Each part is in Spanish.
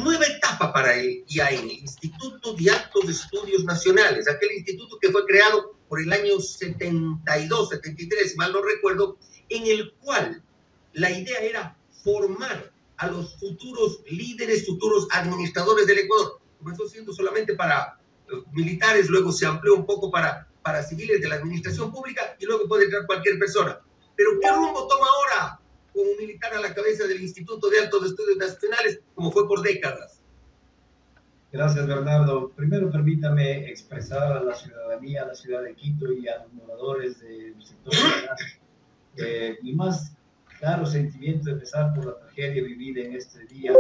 nueva etapa para el IAEN, el Instituto de Altos Estudios Nacionales, aquel instituto que fue creado por el año 72, 73, si mal no recuerdo, en el cual la idea era formar a los futuros líderes, futuros administradores del Ecuador. Comenzó siendo solamente para militares, luego se amplió un poco para civiles de la administración pública y luego puede entrar cualquier persona. Pero ¿qué rumbo toma ahora con un militar a la cabeza del Instituto de Altos Estudios Nacionales, como fue por décadas? Gracias, Bernardo. Primero permítame expresar a la ciudadanía, a la ciudad de Quito y a los moradores del sector mi más claro sentimiento de pesar por la tragedia vivida en estos días,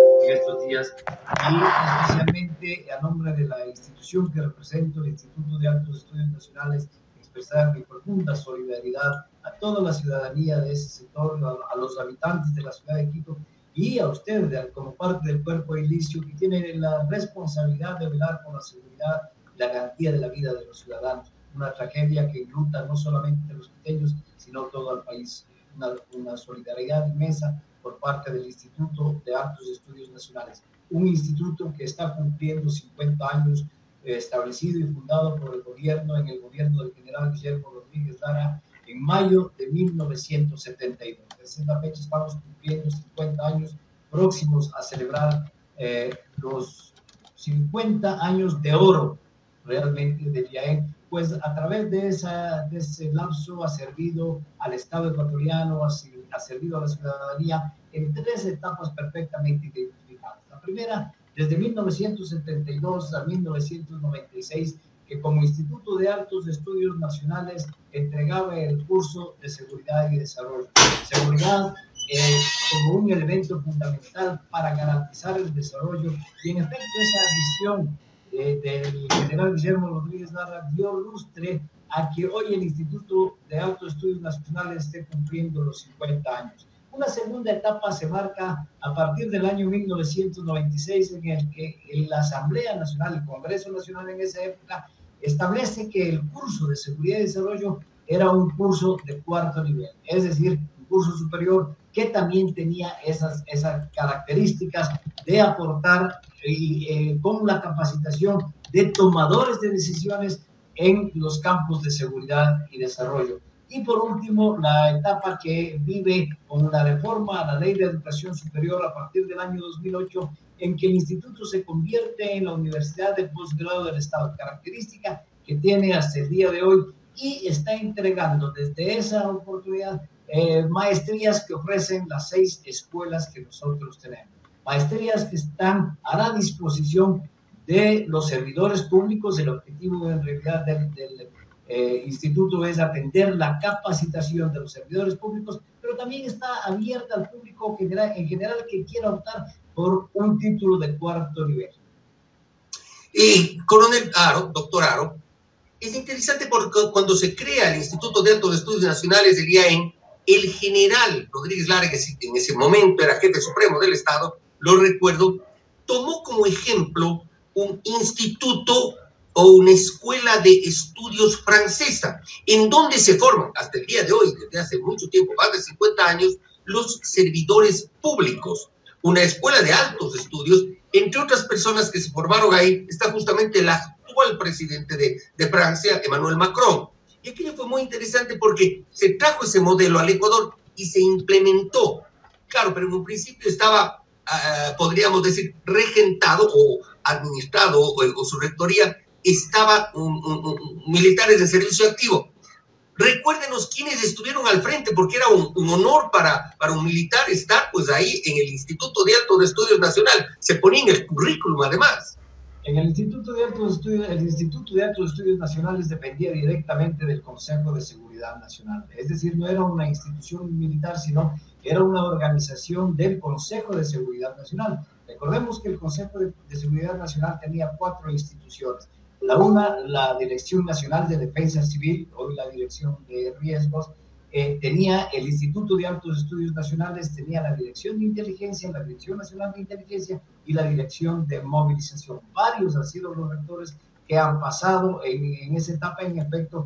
y especialmente a nombre de la institución que represento, el Instituto de Altos Estudios Nacionales, expresar mi profunda solidaridad a toda la ciudadanía de ese sector, a los habitantes de la ciudad de Quito y a usted como parte del cuerpo edilicio que tiene la responsabilidad de velar por la seguridad y la garantía de la vida de los ciudadanos. Una tragedia que enluta no solamente a los quiteños, sino todo el país. Una solidaridad inmensa por parte del Instituto de Altos Estudios Nacionales, un instituto que está cumpliendo 50 años, establecido y fundado por el gobierno, en el gobierno del general Guillermo Rodríguez Lara, en mayo de 1972. Desde esa fecha estamos cumpliendo 50 años, próximos a celebrar los 50 años de oro realmente del IAEN, pues a través de ese lapso ha servido al Estado ecuatoriano, ha servido a la ciudadanía en tres etapas perfectamente identificadas. La primera, desde 1972 a 1996, que como Instituto de Altos Estudios Nacionales entregaba el curso de Seguridad y Desarrollo. Seguridad como un elemento fundamental para garantizar el desarrollo, y en efecto esa visión del general Guillermo Rodríguez Lara dio lustre a que hoy el Instituto de Altos Estudios Nacionales esté cumpliendo los 50 años. Una segunda etapa se marca a partir del año 1996, en el que la Asamblea Nacional, el Congreso Nacional en esa época, establece que el curso de Seguridad y Desarrollo era un curso de cuarto nivel, es decir, un curso superior que también tenía esas características de aportar con la capacitación de tomadores de decisiones en los campos de seguridad y desarrollo. Y por último, la etapa que vive con la reforma a la Ley de Educación Superior a partir del año 2008, en que el instituto se convierte en la Universidad de Posgrado del Estado, característica que tiene hasta el día de hoy, y está entregando desde esa oportunidad maestrías que ofrecen las 6 escuelas que nosotros tenemos. Maestrías que están a la disposición de los servidores públicos. El objetivo en realidad del instituto es atender la capacitación de los servidores públicos, pero también está abierta al público en general que quiera optar por un título de cuarto nivel. Y coronel Aro, doctor Aro, es interesante porque cuando se crea el Instituto de Altos Estudios Nacionales del IAEN, el general Rodríguez Lara, que en ese momento era jefe supremo del Estado, lo recuerdo, tomó como ejemplo un instituto o una escuela de estudios francesa, en donde se forman, hasta el día de hoy, desde hace mucho tiempo, más de 50 años, los servidores públicos. Una escuela de altos estudios, entre otras personas que se formaron ahí, está justamente el actual presidente de Francia, Emmanuel Macron. Y aquello fue muy interesante porque se trajo ese modelo al Ecuador y se implementó. Claro, pero en un principio estaba, podríamos decir, regentado o administrado, o su rectoría estaba militares de servicio activo. Recuérdenos quiénes estuvieron al frente, porque era un honor para un militar estar pues ahí en el Instituto de Altos Estudios Nacional. Se ponía en el currículum además. En el Instituto de Altos Estudios Nacionales dependía directamente del Consejo de Seguridad Nacional. Es decir, no era una institución militar, sino era una organización del Consejo de Seguridad Nacional. Recordemos que el Consejo de Seguridad Nacional tenía 4 instituciones. La Dirección Nacional de Defensa Civil, hoy la Dirección de Riesgos, tenía el Instituto de Altos Estudios Nacionales, tenía la Dirección de Inteligencia, la Dirección Nacional de Inteligencia y la Dirección de Movilización. Varios han sido los rectores que han pasado en esa etapa. En efecto,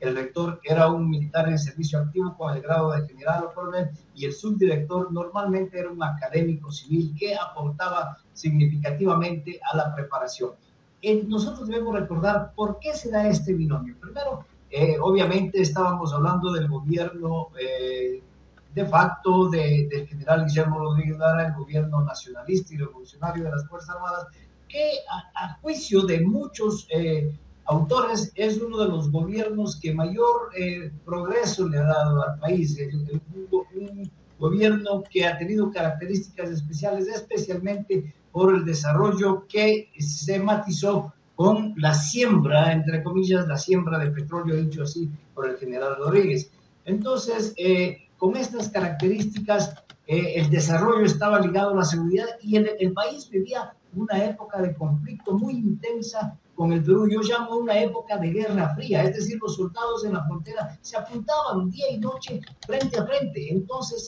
el rector era un militar en servicio activo con el grado de general o coronel, y el subdirector normalmente era un académico civil que aportaba significativamente a la preparación. Nosotros debemos recordar por qué se da este binomio. Primero, obviamente estábamos hablando del gobierno de facto del general Guillermo Rodríguez Lara, el gobierno nacionalista y revolucionario de las Fuerzas Armadas, que a juicio de muchos autores es uno de los gobiernos que mayor progreso le ha dado al país, un gobierno que ha tenido características especiales, especialmente por el desarrollo que se matizó con la siembra, entre comillas, la siembra de petróleo, dicho así por el general Rodríguez. Entonces, con estas características, el desarrollo estaba ligado a la seguridad, y el país vivía una época de conflicto muy intensa con el Perú. Yo llamo una época de guerra fría, es decir, los soldados en la frontera se apuntaban día y noche frente a frente. Entonces,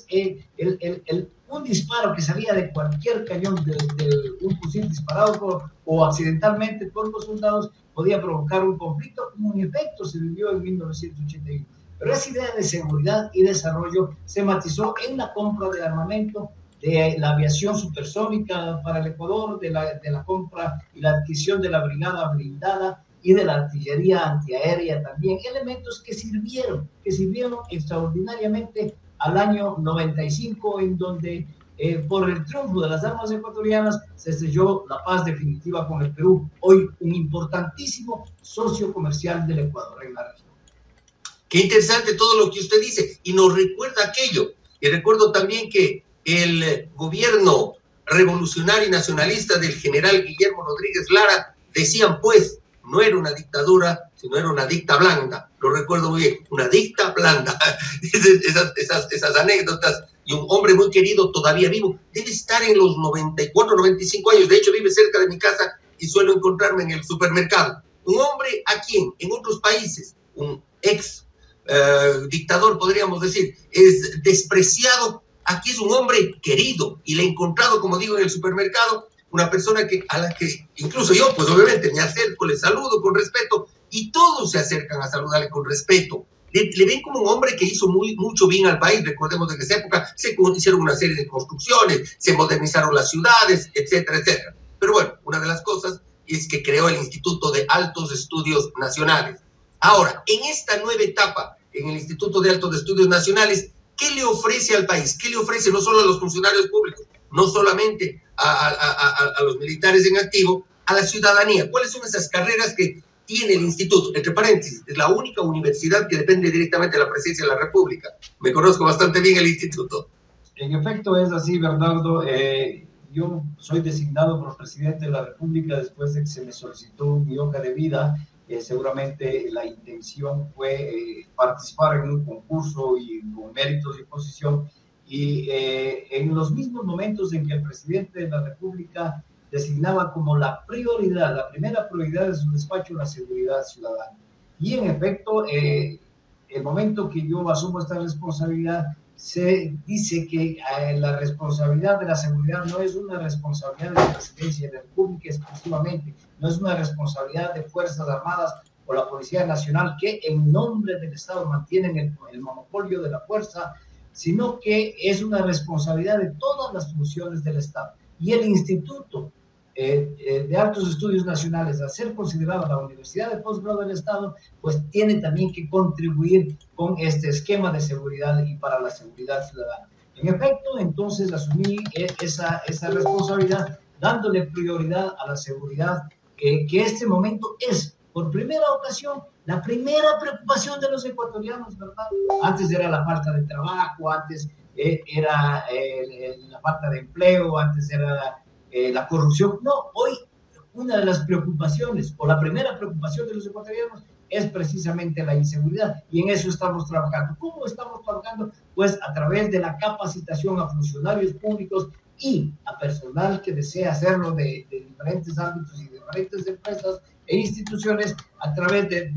un disparo que salía de cualquier cañón, de un fusil disparado o accidentalmente por los soldados, podía provocar un conflicto, como en efecto se vivió en 1981. Pero esa idea de seguridad y desarrollo se matizó en la compra de armamento, de la aviación supersónica para el Ecuador, de la compra y la adquisición de la brigada blindada y de la artillería antiaérea también, elementos que sirvieron extraordinariamente al año 95, en donde por el triunfo de las armas ecuatorianas se selló la paz definitiva con el Perú, hoy un importantísimo socio comercial del Ecuador en la región. Qué interesante todo lo que usted dice, y nos recuerda aquello. Y recuerdo también que el gobierno revolucionario y nacionalista del general Guillermo Rodríguez Lara decían, pues, no era una dictadura, sino era una dicta blanda. Lo recuerdo muy bien, una dicta blanda. esas anécdotas. Y un hombre muy querido, todavía vivo, debe estar en los 94, 95 años. De hecho, vive cerca de mi casa y suelo encontrarme en el supermercado. Un hombre a quien en otros países, un ex dictador, podríamos decir, es despreciado, aquí es un hombre querido, y le he encontrado, como digo, en el supermercado, una persona a la que incluso yo, pues obviamente me acerco, le saludo con respeto, y todos se acercan a saludarle con respeto. Le ven como un hombre que hizo mucho bien al país. Recordemos que en esa época se hicieron una serie de construcciones, se modernizaron las ciudades, etcétera, etcétera. Pero bueno, una de las cosas es que creó el Instituto de Altos Estudios Nacionales. Ahora, en esta nueva etapa, en el Instituto de Altos Estudios Nacionales, ¿qué le ofrece al país? ¿Qué le ofrece no solo a los funcionarios públicos, no solamente a los militares en activo, a la ciudadanía? ¿Cuáles son esas carreras que tiene el instituto? Entre paréntesis, es la única universidad que depende directamente de la presidencia de la República. Me conozco bastante bien el instituto. En efecto es así, Bernardo. Yo soy designado por el presidente de la República después de que se me solicitó mi hoja de vida. Seguramente la intención fue participar en un concurso y con méritos y posición, y en los mismos momentos en que el presidente de la República designaba como la primera prioridad de su despacho, la seguridad ciudadana. Y en efecto, el momento que yo asumo esta responsabilidad, se dice que la responsabilidad de la seguridad no es una responsabilidad de la Presidencia de la República exclusivamente, no es una responsabilidad de Fuerzas Armadas o la Policía Nacional, que en nombre del Estado mantienen el monopolio de la fuerza, sino que es una responsabilidad de todas las funciones del Estado. Y el Instituto de Altos Estudios Nacionales, al ser considerada la Universidad de Posgrado del Estado, pues tiene también que contribuir con este esquema de seguridad y para la seguridad ciudadana. En efecto, entonces asumí esa responsabilidad, dándole prioridad a la seguridad, que este momento es, por primera ocasión, la primera preocupación de los ecuatorianos, ¿verdad? Antes era la falta de trabajo, antes era la falta de empleo, antes era la corrupción. No, hoy una de las preocupaciones, o la primera preocupación de los ecuatorianos, es precisamente la inseguridad, y en eso estamos trabajando. ¿Cómo estamos trabajando? Pues a través de la capacitación a funcionarios públicos y a personal que desea hacerlo de diferentes ámbitos y de diferentes empresas e instituciones, a través de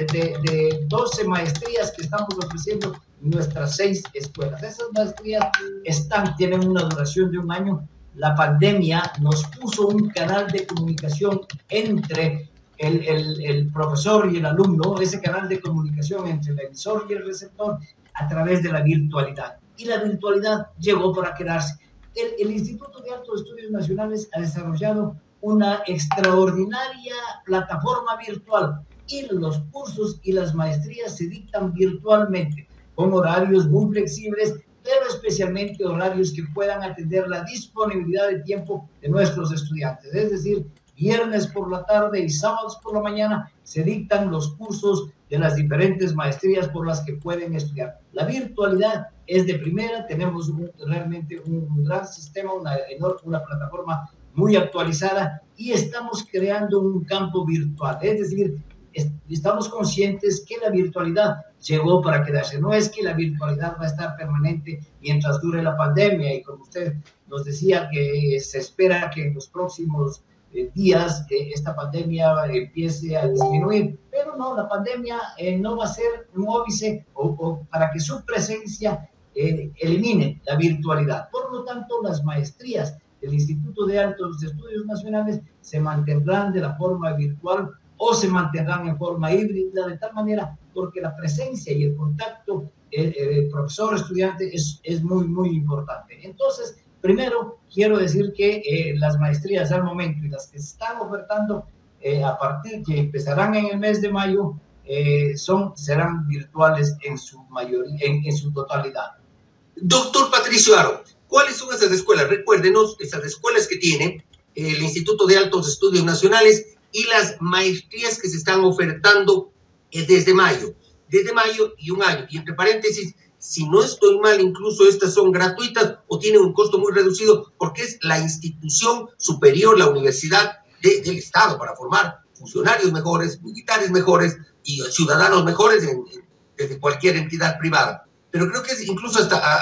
12 maestrías que estamos ofreciendo en nuestras 6 escuelas. Esas maestrías tienen una duración de 1 año. La pandemia nos puso un canal de comunicación entre el profesor y el alumno, ese canal de comunicación entre el emisor y el receptor a través de la virtualidad. Y la virtualidad llegó para quedarse. El Instituto de Altos Estudios Nacionales ha desarrollado una extraordinaria plataforma virtual y los cursos y las maestrías se dictan virtualmente con horarios muy flexibles, pero especialmente horarios que puedan atender la disponibilidad de tiempo de nuestros estudiantes. Es decir, viernes por la tarde y sábados por la mañana se dictan los cursos de las diferentes maestrías por las que pueden estudiar. La virtualidad es de primera, tenemos realmente un gran sistema, una plataforma muy actualizada y estamos creando un campo virtual. Es decir, estamos conscientes que la virtualidad llegó para quedarse. No es que la virtualidad va a estar permanente mientras dure la pandemia y como usted nos decía que se espera que en los próximos días esta pandemia empiece a disminuir, pero no, la pandemia no va a ser un óbice o para que su presencia elimine la virtualidad. Por lo tanto, las maestrías del Instituto de Altos Estudios Nacionales se mantendrán de la forma virtual o se mantendrán en forma híbrida, de tal manera porque la presencia y el contacto profesor-estudiante es muy, muy importante. Entonces, primero, quiero decir que las maestrías al momento y las que se están ofertando a partir que empezarán en el mes de mayo serán virtuales en su mayoría, en su totalidad. Doctor Patricio Aro, ¿cuáles son esas escuelas? Recuérdenos esas escuelas que tiene el Instituto de Altos Estudios Nacionales y las maestrías que se están ofertando desde mayo y un año. Y entre paréntesis, si no estoy mal, incluso estas son gratuitas o tienen un costo muy reducido porque es la institución superior, la universidad del Estado para formar funcionarios mejores, militares mejores y ciudadanos mejores desde cualquier entidad privada. Pero creo que es incluso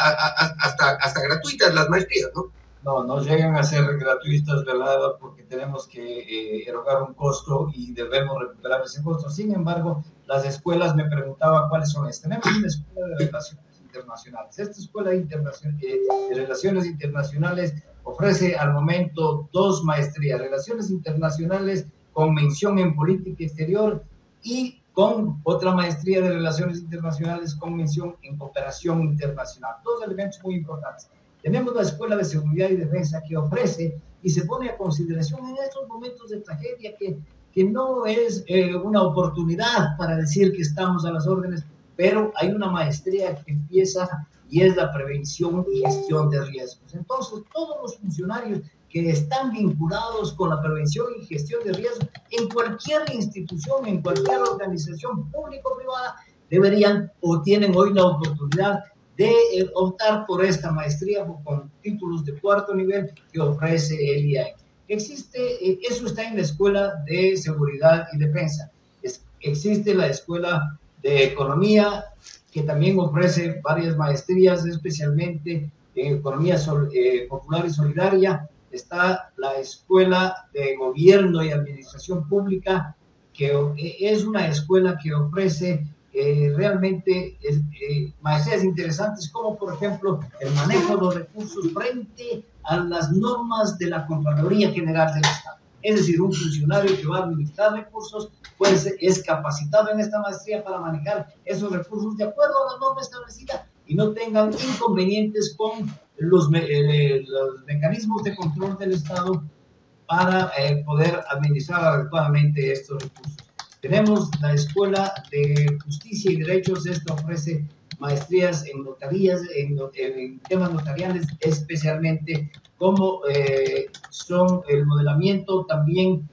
hasta gratuitas las maestrías, ¿no? No llegan a ser gratuitas, ¿verdad? Porque tenemos que erogar un costo y debemos recuperar ese costo. Sin embargo, las escuelas me preguntaban cuáles son estas. Tenemos una escuela de relaciones internacionales. Esta escuela de relaciones internacionales ofrece al momento 2 maestrías, relaciones internacionales con mención en política exterior y con otra maestría de relaciones internacionales con mención en cooperación internacional. 2 elementos muy importantes. Tenemos la Escuela de Seguridad y Defensa que ofrece y se pone a consideración en estos momentos de tragedia que no es una oportunidad para decir que estamos a las órdenes, pero hay una maestría que empieza y es la prevención y gestión de riesgos. Entonces, todos los funcionarios que están vinculados con la prevención y gestión de riesgos en cualquier institución, en cualquier organización público-privada, deberían o tienen hoy la oportunidad de optar por esta maestría con títulos de 4º nivel que ofrece el IAE. Eso está en la Escuela de Seguridad y Defensa. Existe la Escuela de Economía, que también ofrece varias maestrías, especialmente en Economía Popular y Solidaria. Está la Escuela de Gobierno y Administración Pública, que es una escuela que ofrece realmente maestrías interesantes como por ejemplo el manejo de los recursos frente a las normas de la Contraloría General del Estado. Es decir, un funcionario que va a administrar recursos pues es capacitado en esta maestría para manejar esos recursos de acuerdo a la norma establecida y no tengan inconvenientes con los mecanismos de control del Estado para poder administrar adecuadamente estos recursos. Tenemos la Escuela de Justicia y Derechos. Esta ofrece maestrías en notarías, en temas notariales, especialmente como son el modelamiento también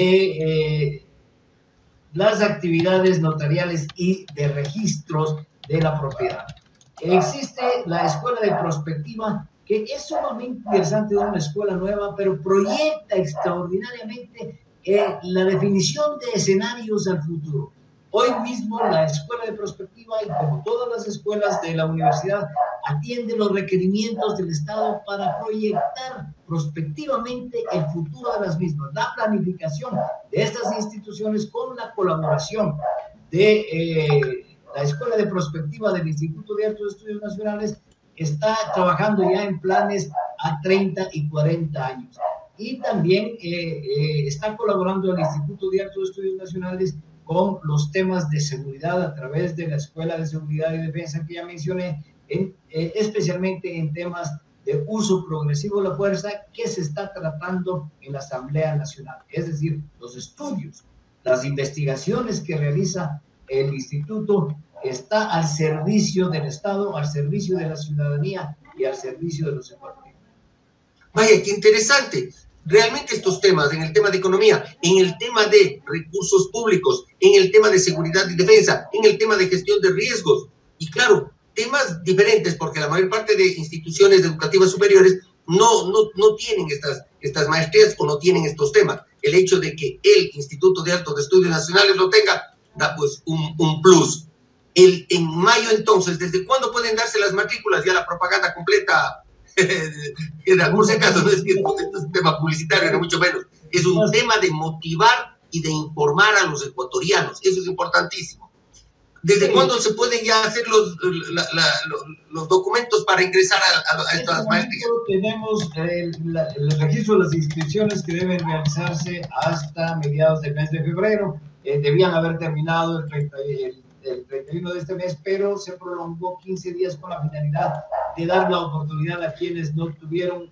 de las actividades notariales y de registros de la propiedad. Existe la Escuela de Prospectiva, que es sumamente interesante, una escuela nueva, pero proyecta extraordinariamente la definición de escenarios al futuro. Hoy mismo la Escuela de Prospectiva, y como todas las escuelas de la universidad, atiende los requerimientos del Estado para proyectar prospectivamente el futuro de las mismas, la planificación de estas instituciones con la colaboración de la Escuela de Prospectiva del Instituto de Altos Estudios Nacionales. Está trabajando ya en planes a 30 y 40 años. y también está colaborando el Instituto de Altos Estudios Nacionales con los temas de seguridad a través de la Escuela de Seguridad y Defensa que ya mencioné, especialmente en temas de uso progresivo de la fuerza que se está tratando en la Asamblea Nacional. Es decir, los estudios, las investigaciones que realiza el instituto está al servicio del Estado, al servicio de la ciudadanía y al servicio de los ecuatorianos. Vaya, qué interesante. Realmente estos temas, en el tema de economía, en el tema de recursos públicos, en el tema de seguridad y defensa, en el tema de gestión de riesgos, y claro, temas diferentes, porque la mayor parte de instituciones educativas superiores no tienen estas maestrías o no tienen estos temas. El hecho de que el Instituto de Altos Estudios Nacionales lo tenga, da pues un plus. En mayo entonces, ¿desde cuándo pueden darse las matrículas? Ya la propaganda completa, por si acaso, no es que esto es un tema publicitario, ni mucho menos. Es un tema de motivar y de informar a los ecuatorianos. Eso es importantísimo. ¿Desde cuándo se pueden ya hacer los documentos para ingresar a estas maestrías? Tenemos el registro de las inscripciones que deben realizarse hasta mediados del mes de febrero. Debían haber terminado el 31 de este mes, pero se prolongó 15 días con la finalidad de dar la oportunidad a quienes no tuvieron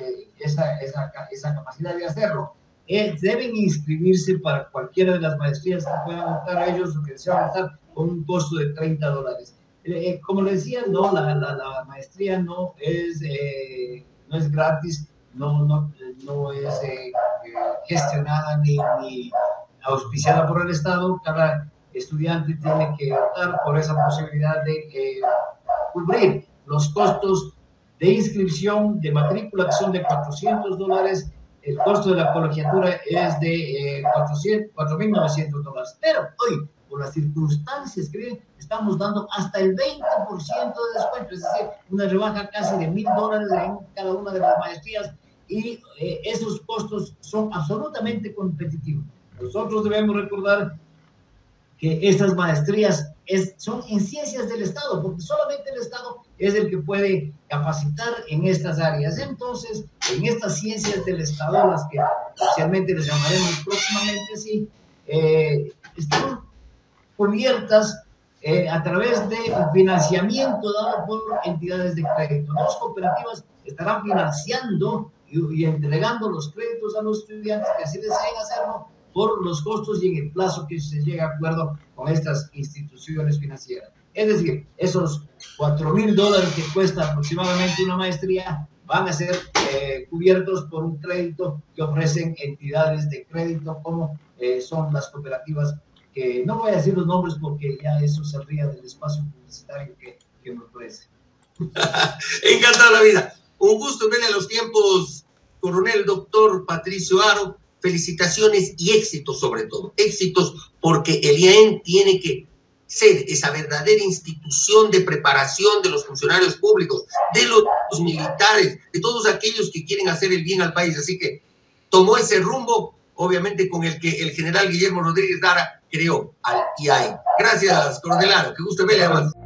esa capacidad de hacerlo. Deben inscribirse para cualquiera de las maestrías que puedan optar a ellos o que desean optar con un costo de $30. Como les decía, no, la maestría no es gratis, no es gestionada ni auspiciada por el Estado. Cada estudiante tiene que optar por esa posibilidad de cubrir los costos de inscripción, de matrícula, que son de $400. El costo de la colegiatura es de $4.900. Pero hoy, por las circunstancias que estamos dando hasta el 20% de descuento, es decir, una rebaja casi de $1.000 en cada una de las maestrías, y esos costos son absolutamente competitivos. Nosotros debemos recordar que estas maestrías son en ciencias del Estado, porque solamente el Estado es el que puede capacitar en estas áreas. Entonces, en estas ciencias del Estado, las que oficialmente les llamaremos próximamente así, están cubiertas a través de financiamiento dado por entidades de crédito. Dos cooperativas estarán financiando y entregando los créditos a los estudiantes que así deseen hacerlo por los costos y en el plazo que se llega a acuerdo con estas instituciones financieras. Es decir, esos $4.000 que cuesta aproximadamente una maestría van a ser cubiertos por un crédito que ofrecen entidades de crédito como son las cooperativas, que no voy a decir los nombres porque ya eso saldría del espacio publicitario que me ofrece. Encantado la vida. Un gusto verle a los tiempos, coronel doctor Patricio Haro. Felicitaciones y éxitos sobre todo. Éxitos porque el IAEN tiene que ser esa verdadera institución de preparación de los funcionarios públicos, de los militares, de todos aquellos que quieren hacer el bien al país. Así que tomó ese rumbo, obviamente, con el que el general Guillermo Rodríguez Lara creó al IAEN. Gracias, coronel Haro. Qué gusto verle, además.